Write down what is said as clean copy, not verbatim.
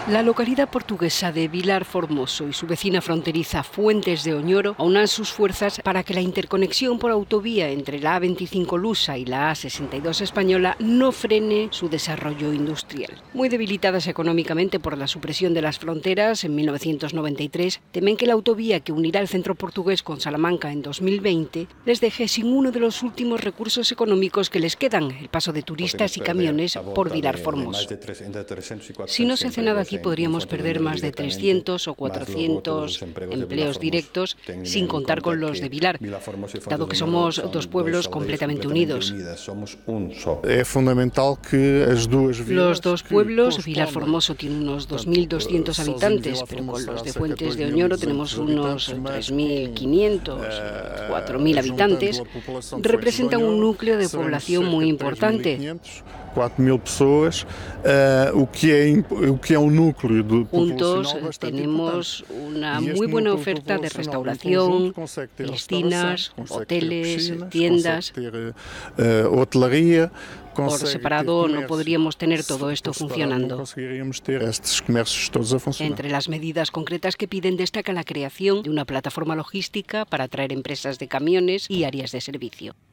La localidad portuguesa de Vilar Formoso y su vecina fronteriza Fuentes de Oñoro aunan sus fuerzas para que la interconexión por autovía entre la A25 lusa y la A62 española no frene su desarrollo industrial. Muy debilitadas económicamente por la supresión de las fronteras en 1993, temen que la autovía que unirá el centro portugués con Salamanca en 2020 les deje sin uno de los últimos recursos económicos que les quedan, el paso de turistas y camiones por Vilar Formoso. Si no se hace nada aquí, podríamos perder más de 300 o 400 empleos directos, sin contar con los de Vilar, dado que somos dos pueblos completamente unidos. Es fundamental que los dos pueblos, Vilar Formoso tiene unos 2.200 habitantes, pero con los de Fuentes de Oñoro tenemos unos 3.500, 4.000 habitantes, representan un núcleo de población muy importante. 4.000 personas, o que é núcleo Juntos tenemos una muy buena oferta de restauración, piscinas, hoteles, tiendas. Hotelaria. Por separado no podríamos tener todo esto funcionando. Entre las medidas concretas que piden destaca la creación de una plataforma logística para atraer empresas de camiones y áreas de servicio.